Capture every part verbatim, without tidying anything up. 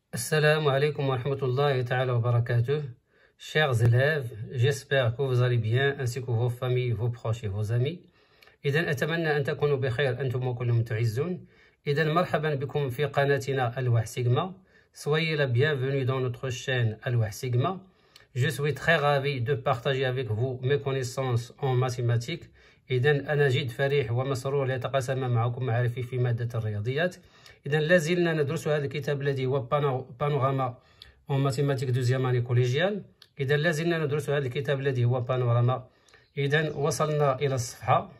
Assalamu alaikum wa rahmatullahi ta'ala wa barakatuh. Chers élèves, j'espère que vous allez bien ainsi que vos familles, vos proches et vos amis. إذا أتمنى أن تكونوا بخير أنتم كلهم تعزون. إذا مرحبا بكم في قناتنا الواح سيغما. Soyez la bienvenue dans notre chaîne الواح سيغما. Je suis très ravi de partager avec vous mes connaissances en mathématiques. إذا أنا جد فرح ومسرور لأتقاسم معكم معرفي في مادة الرياضيات. إذا لازلنا ندرس هذا الكتاب الذي هو بانوراما en mathématiques deuxième année collégiale. إذا لازلنا ندرس هذا الكتاب الذي هو بانوراما. إذا وصلنا إلى الصفحة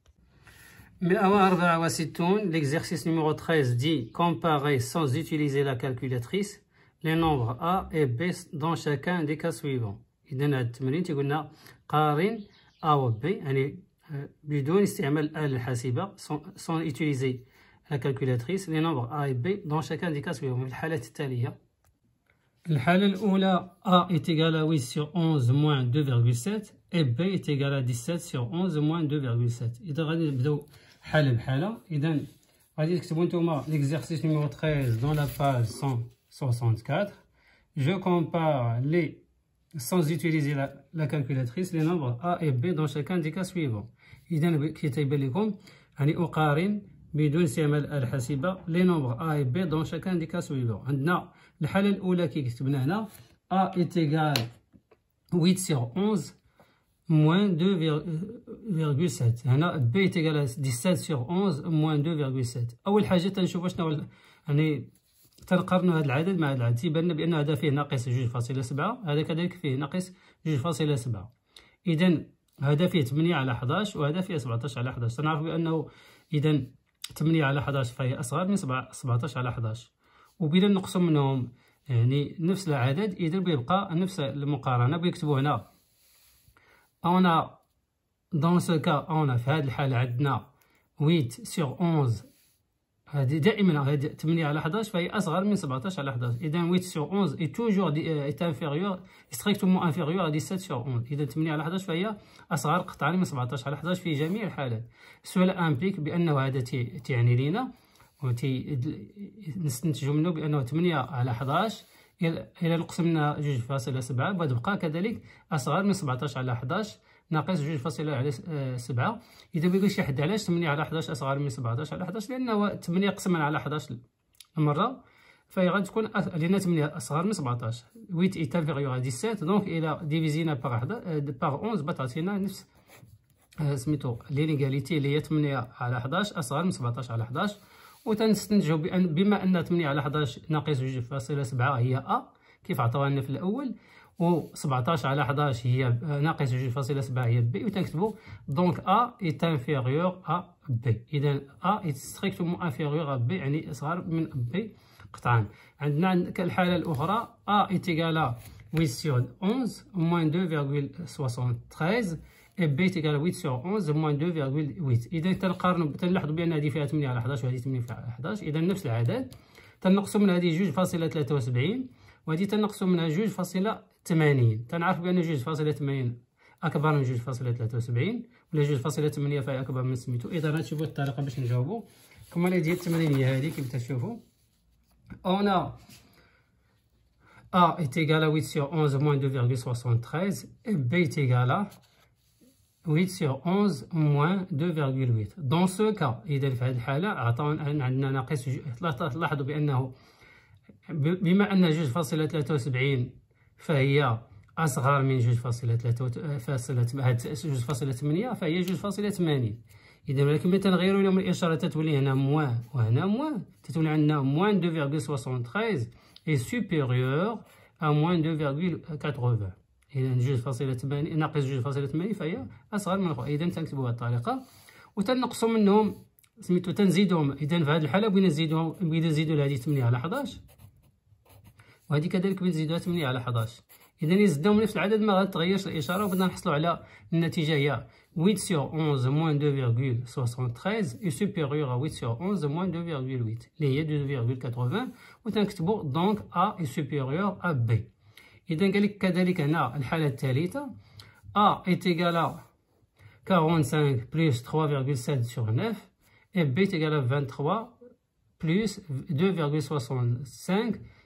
مئة وأربعة وستون. L'exercice numéro treize dit comparer sans utiliser la calculatrice les nombres A et B dans chacun des cas suivants. إذا هذا التمرين تيقولنا قارن A و B يعني بدون استعمال الآلة الحاسبة sans utiliser la calculatrice les nombres A et B dans chacun des cas suivants. في الحالات التالية الحالة الأولى A est égal à huit sur onze moins deux virgule sept et B est égal à dix-sept sur onze moins deux virgule sept. إذا غادي نبداو حالة بحالة. إذا غادي تكتبوا نتوما l'exercice numéro treize dans la page cent soixante-quatre. Je compare les sans utiliser la, la calculatrice les nombres A et B dans chacun des cas suivants. إذا كي تيبان لكم يعني أقارن بدون استعمال الآلة الحاسبة les nombres A et B dans chacun des cas suivants. عندنا الحالة الأولى كي كتبنا هنا A est égal huit sur onze moins deux virgule sept. هنا B est égal à dix-sept sur onze moins deux virgule sept. أول حاجة تنشوفو شنو يعني تنقارنو هذا العدد مع هذا العدد. تيبان لنا بأن هذا فيه ناقص جوج فاصلة سبعة، هذا كذلك فيه ناقص جوج فاصلة سبعة. إذا هذا فيه ثمانية على حداش وهذا فيه سبعطاش على حداش. تنعرفو بأنه إذا ثمانية على حداش فهي أصغر من سبعطاش على حداش، وبلا نقسم منهم يعني نفس العدد إذا بيبقى نفس المقارنة. بيكتبوا هنا on a dans ce cas on a في هذه الحالة عندنا huit sur onze. هذه دائما هذه ثمانية على حداش فهي أصغر من سبعطاش على حداش. إذا huit sur onze est toujours est inférieur strictement inférieur à dix-sept sur onze. إذا ثمانية على حداش فهي أصغر قطعا من سبعطاش على حداش في جميع الحالات. السؤال امبليك بأنه هذا تعني لينا وتي نستنتجوا منه بأنه ثمانية على حداش إلى نقسمنا جوج فاصلة سبعة وتبقى كذلك أصغر من سبعطاش على حداش ناقص جوج فاصلة على سبعة. إذا بيقول شي حد علاش ثمانية على حداش أصغر من سبعطاش على حداش، لأنه ثمانية قسما على حداش مرة فهي غادي تكون لأن ثمانية أصغر من سبعطاش. huit est inférieur à dix-sept دونك إلى ديفيزينا باغ باغ onze بتعطينا نفس سميتو لينيغاليتي اللي هي ثمانية على حداش أصغر من سبعطاش على حداش. وتنستنتجوا بأن بما أن ثمانية على حداش ناقص جوج فاصلة سبعة هي أ كيف عطاوها لنا في الأول، و سبعطاش على حداش هي ناقص جوج فاصلة سبعة هي بي، وتنكتبوا دونك أ إيت انفيريور أ بي. إذا أ إيت ستريكتومون انفيريور أ بي يعني أصغر من بي قطعا. عندنا كالحالة الأخرى أ إيت إيكالا huit sur onze moins deux virgule soixante-treize et B est égal à huit sur onze moins deux virgule huit. إذا تنقارنوا تنلاحظوا بأن هذه فيها ثمانية على حداش وهذه ثمانية على حداش. إذا نفس العدد تنقصوا من هذه جوج فاصلة ثلاثة وسبعين وهذه تنقصوا منها جوج فاصلة ثمانين. تنعرف بأن جوج فاصلة ثمانين أكبر من جوج فاصلة ثلاثة وسبعين ولا جوج فاصلة ثمانية فهي أكبر من سميتو. إذا غتشوفوا الطريقة باش نجاوبوا كما ديال التمرين هي هذه كيف تشوفوا. On a A est égal à huit sur onze moins deux virgule soixante-treize et B est égal à huit sur onze moins deux virgule huit. Dans ce cas إذا في هذه الحالة عطاونا عندنا ناقص. لاحظوا بأنه بما أن جوج فاصلة ثلاثة وسبعين فهي أصغر من جوج فاصلة ثلاثة فاصلة جوج فاصلة ثمانية فهي جوج فاصلة ثمانين. إذا ولكن ملي تنغيروا لهم الإشارة تتولي هنا موان وهنا موان تتولي عندنا موان deux virgule soixante-treize est supérieur à moins deux virgule quatre-vingts. إذا جوج فاصلة ثمانين ناقص جوج فاصلة ثمانين فهي أصغر من الأخرى. إذا تنكتبوا بهذه الطريقة وتنقصوا منهم سميتو تنزيدهم. إذا في هذه الحالة بغينا نزيدوهم بغينا نزيدو لهذه ثمانية على حداش وهذه كذلك بغينا نزيدوها ثمانية على حداش. إذا يزداو نفس العدد ما غتغيرش الإشارة وبدنا نحصلوا على النتيجة هي huit sur onze moins deux virgule soixante-treize est supérieur à huit sur onze moins deux virgule huit اللي هي deux virgule quatre-vingts وتنكتبوا دونك A est supérieur à B. إذا قال لك كذلك هنا الحالة الثالثة A est égal à quarante-cinq plus trois virgule sept sur neuf et B est égal à vingt-trois plus deux virgule soixante-cinq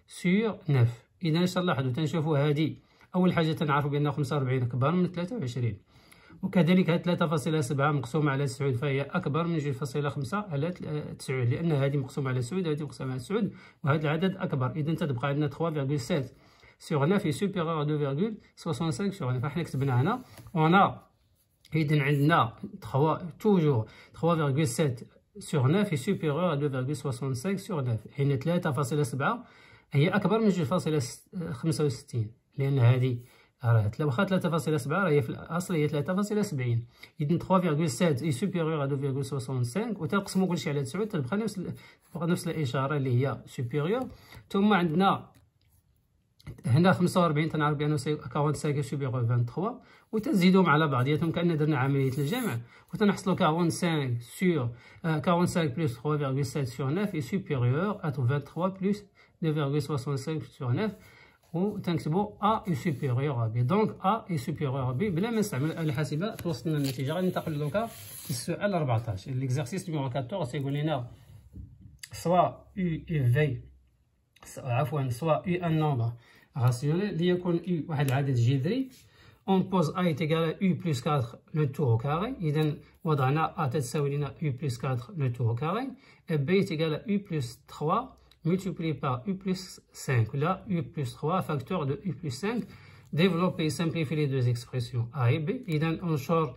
سور تسعة. إذا اش تنلاحظو تنشوفو هادي أول حاجة تنعرفو بأن خمسة وربعين أكبر من ثلاثة وعشرين، وكذلك هاد ثلاثة فاصلة سبعة مقسومة على تسعود فهي أكبر من جوج فاصلة خمسة على تسعود، لأن هادي مقسومة على تسعود وهادي مقسومة على تسعود وهاد العدد أكبر. إذا تتبقى عندنا ثلاثة فاصلة سبعة سور تسعة سوبيغور ا اثنين فاصلة خمسة وستين سور تسعة. حنا كتبنا هنا أونا إذا عندنا ثلاثة توجور ثلاثة فاصلة سبعة سور تسعة سوبيغور ا اثنين فاصلة خمسة وستين سور تسعة، حين ثلاثة فاصلة سبعة هي أكبر من جوج فاصلة خمسة وستين، لأن هادي راه واخا ثلاثة فاصلة سبعة راهي في الأصل هي ثلاثة فاصلة سبعين. إذا ثلاثة فاصلة سبعة إي سوبيغور ا اثنين فاصلة خمسة وستين وتنقسمو كلشي على تسعود تبقى نفس تبقى نفس الإشارة اللي هي سوبيغور. ثم عندنا هنا خمسة وربعين تنعرف بأنه خمسة وأربعين سوبيغور ثلاثة وعشرين وتزيدهم على بعضياتهم كأن درنا عملية الجمع وتنحصلو خمسة وأربعين سور خمسة وأربعين بلس ثلاثة فاصلة سبعة سور تسعة إي سوبيغور ا ثلاثة وعشرين بلس اثنين فاصلة ستة وستين سور تسعة وتنكتبو ا اي سوبيغور ا بي. دونك ا اي سوبيغور ا بي بلا ما نستعمل الآلة الحاسبة توصلنا النتيجة. غادي ننتقل دوكا للسؤال أربعطاش. ليكزارسيس نيميرو أربعطاش تيقول لنا سوا يو اي في عفوا سوا يو ان نومبر راسيونيل ليكون يو واحد العدد جذري اون بوز ا تيغال يو بلس أربعة لو تو او كاري. إذا وضعنا ا تساوي لنا يو بلس أربعة لو تو او كاري، بي تيغال يو بلس ثلاثة multiplié par u plus cinq, là u plus trois facteur de u plus cinq. Développer et simplifier les deux expressions a et b. إذا أنشر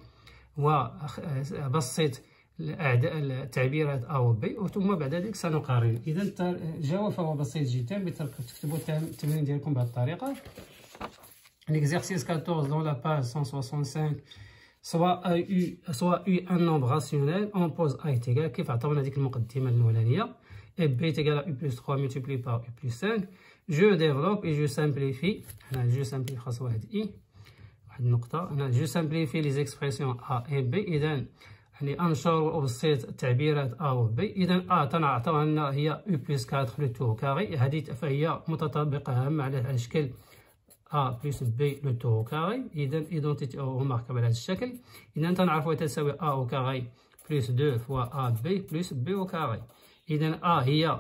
وبسط التعبيرات a و b وثم بعد ذلك سنقارن. إذا الجواب فهو بسيط جدا، تكتبوا التمرين ديالكم بهذه الطريقة. L'exercice quatorze dans la page cent soixante-cinq soit u soit u un nombre rationnel on pose a est égal كيف عطاونا ديك المقدمة الأولانية et b est égal à u plus trois multiplié par u plus cinq. Je développe et je simplifie. هنا je simplifie خاص واحد i واحد النقطة. هنا je simplifie les expressions a et b. إذا يعني أنشر وأبسط التعبيرات a و b. إذا a تنعطاوها لنا هي u plus أربعة لو تو كاري، هذه فهي متطابقة هامة على الشكل a plus b لو تو كاري. إذا إيدونتيتي أو ريماركابل على هذا الشكل. إذا تنعرفوا تساوي a au carré plus deux fois ab plus b au carré. إذا A هي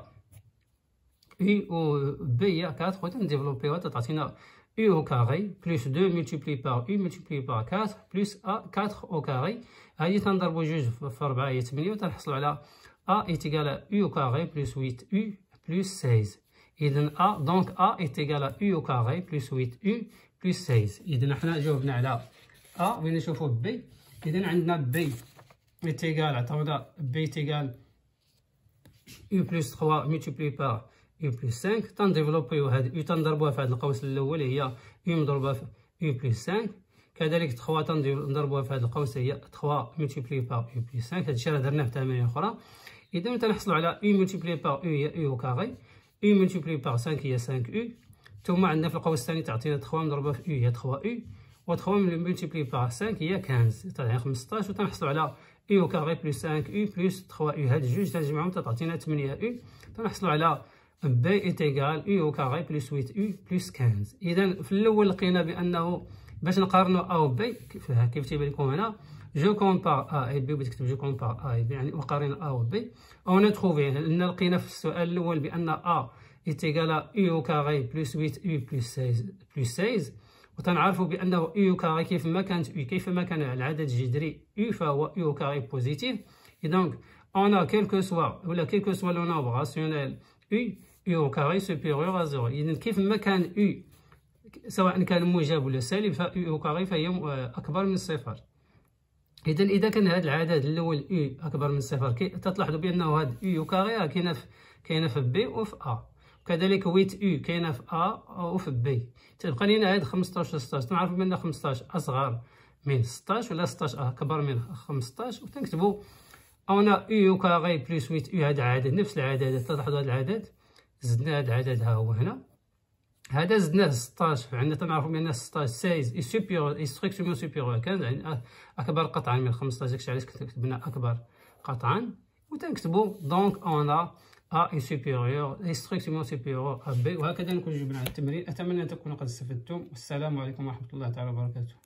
U و B هي أربعة وتنديفلوبيوها تعطينا U au carré plus deux multiplié par U multiplié par quatre plus A quatre au carré. هذه تنضربو جوج في أربعة هي ثمانية وتنحصلو على A est égal à U au carré plus huit U plus seize. إذا A donc A est égal à U au carré plus huit U plus seize. إذا حنا جاوبنا على A. وين نشوفو B. إذا عندنا B est égal عطاونا B est égal u plus trois multiplié par u plus cinq. تنديفلوبيو هاد u تنضربوها في هاد القوس الأول هي u مضروبة في u plus cinq. كذلك ثلاثة تنضربوها في هاد القوس هي ثلاثة multiplié par u plus cinq. هادشي راه درناه في تمارين أخرى. إذا تنحصلو على u multiplié par u هي u au carré، u multiplié par cinq هي cinq u. ثم عندنا في القوس الثاني تعطينا ثلاثة مضروبة في u هي ثلاثة u و ثلاثة multiplié par cinq هي خمسطاش تعطينا خمسطاش وتنحصلو على u au carré plus cinq u plus trois u. هاد جوج تنجمعهم تعطينا ثمانية u. تنحصلو على b est égal u au carré plus huit u plus quinze. إذا في الأول لقينا بأنه باش نقارنو a و b كيف تيبان لكم هنا جو كومبار a et b وتكتب جو كومبار a et b يعني أقارن a و b. أو نتروفي لأن لقينا في السؤال الأول بأن a est égal à u au carré plus huit u plus seize plus seize. وتنعرفوا بأنه u au carré كيف ما كانت u كيف ما كان العدد الجذري u فهو u au carré positif. Et donc on a quel que soit ولا quel que soit le nombre rationnel u u au carré supérieur à zéro. إذا كيف ما كان u سواء كان موجب ولا سالب ف u au carré فهي أكبر من صفر. إذا إذا كان هذا العدد الأول u أكبر من صفر تلاحظوا بأنه هذا u au carré كاينة في كاينة في b وفي a. كذلك ثمانية u كاينة في A وفي B. تبقى لينا هاد خمسطاش و ستطاش. تنعرفو بأن خمسطاش أصغر من ستطاش ولا ستطاش أكبر من خمسطاش وتنكتبو أونا u au carré plus ثمانية u. هاد العدد نفس العدد تلاحظو هاد العدد زدنا هاد العدد ها هو هنا هذا زدناه ستطاش. عندنا تنعرفو بأن ستطاش سايز إي سوبيريور إي ستريكتومون سوبيريور كان يعني أكبر قطعا من خمسطاش. داكشي علاش كتبنا أكبر قطعا وتنكتبو دونك أونا A est supérieur est strictement supérieur à B. وهكذا نكون جبنا على التمرين. أتمنى أن تكونوا قد استفدتم. والسلام عليكم ورحمة الله تعالى وبركاته.